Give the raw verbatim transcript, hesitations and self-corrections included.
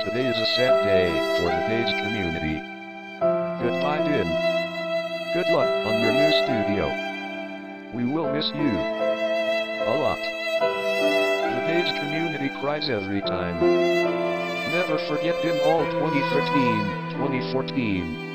Today is a sad day for the Page community. Goodbye, Din. Good luck on your new studio. We will miss you a lot. The Page community cries every time. Never forget Din all twenty thirteen, twenty fourteen.